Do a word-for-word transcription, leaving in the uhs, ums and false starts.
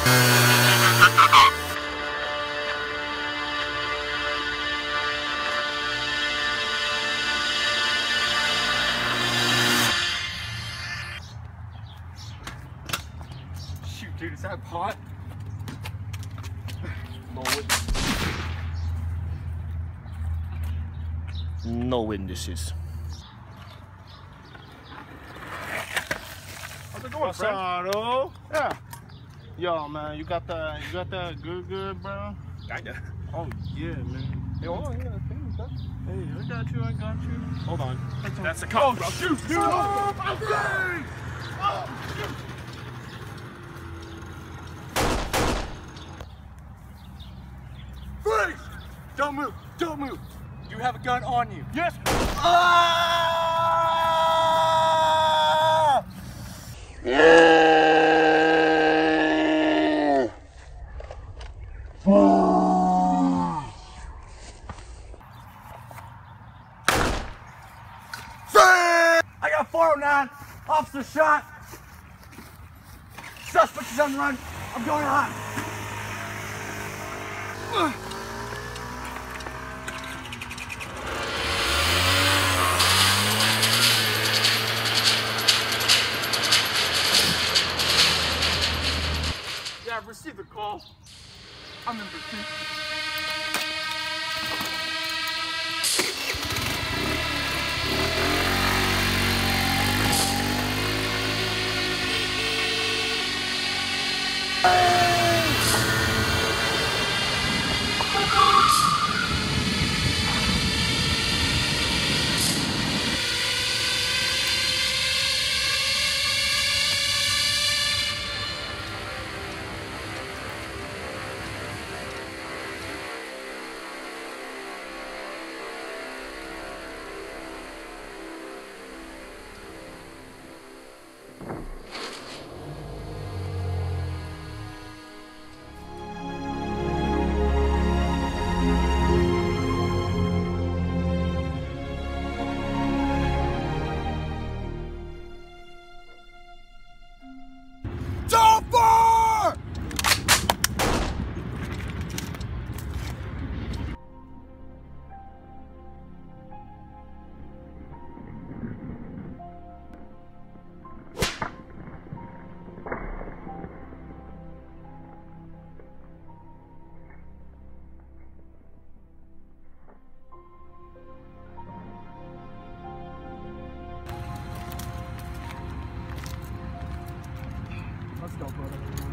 Shoot, dude, is that pot? No witnesses. How's it going, friend? Pasado. Yeah. Yo, man, you got that? You got that good, good, bro? Kinda. Oh yeah, man. Hey, hold on, you gotta finish that. Hey, I got you. I got you. Hold on. That's the cop, bro. Shoot, shoot! Oh, my God! Oh, shoot! Freeze! Don't move! Don't move! You have a gun on you. Yes. Ah! I got four oh nine. Officer shot. Suspect is on the run. I'm going on. Yeah, I've received a call. I'm in pursuit. Tofer! Let's go, brother.